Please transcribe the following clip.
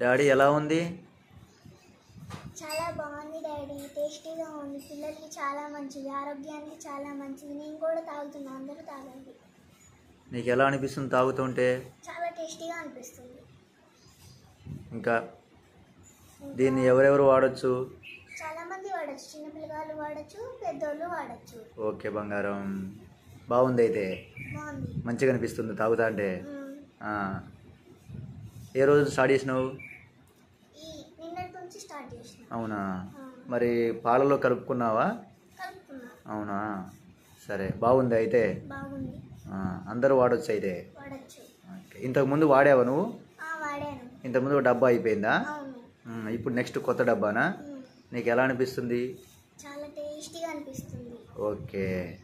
Daddy ఎలా ఉంది? చాలా బాగుంది డాడీ, టేస్టీగా ఉంది, పిల్లలకి చాలా మంచిది, ఆరోగ్యానికి చాలా మంచిది. నేను కూడా తాగుతున్నా, అందరూ తాగండి. నీకు ఎలా అనిపిస్తుంది తాగుతుంటే? చాలా టేస్టీగా అనిపిస్తుంది. ఇంకా దీన్ని ఎవరెవరు వాడచ్చు? చాలా మంది వాడచ్చు, చిన్న పిల్లగాళ్ళు వాడచ్చు, పెద్దోళ్ళు వాడచ్చు. ఓకే బంగారం, బాగుంది. అయితే బాగుంది, మంచిగా అనిపిస్తుంది తాగుతా అంటే. ఏ రోజు స్టార్ట్ చేసినావు? నిన్నటి నుంచి స్టార్ట్ చేసిన. అవునా? మరి పాలలో కలుపుకున్నావా? కలుపుకున్నా. అవునా, సరే బాగుంది. అయితే బాగుంది, అందరూ వాడచ్చు అయితే. వాడచ్చు. ఓకే, ఇంతకుముందు వాడావా నువ్వు? వాడాను. ఇంతకుముందు ఒక డబ్బా అయిపోయిందా? అవును. ఇప్పుడు నెక్స్ట్ కొత్త డబ్బానా? నీకు ఎలా అనిపిస్తుంది? చాలా టేస్టీగా అనిపిస్తుంది. ఓకే.